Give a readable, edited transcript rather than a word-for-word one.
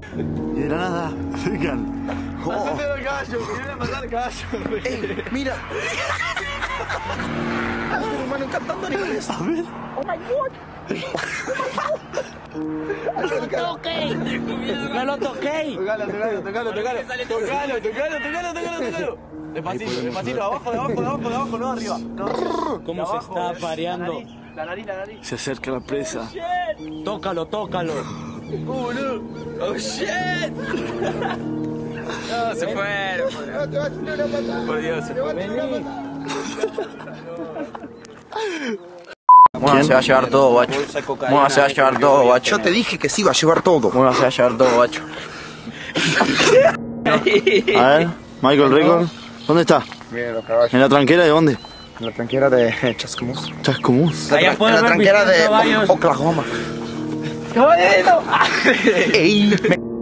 Y de la nada, vengan. ¡Hacete el caballo! ¡Vienen a matar caballo! Mira. Un ser humano cantando animales. A ver. Oh my god. ¡No lo toqué! ¡No lo toqué! Tocalo. Despacito, abajo, no arriba. ¿Cómo se está pareando? La nariz. Se acerca la presa. Tócalo. Boludo. Oh shit. No, se fueron. Por Dios, se fue. Bueno, se va a llevar todo, guacho. Bueno, se va a llevar todo, guacho. Yo te dije que sí iba a llevar todo. Bueno, se va a llevar todo, guacho. A ver, Michael Record. ¿Dónde está? Miren los caballos. ¿En la tranquera de dónde? En la tranquera de Chascomús. Chascomús. Allá En pueden la ver tranquera mis de caballos. Oklahoma. ¡Caballero! ¡Ey!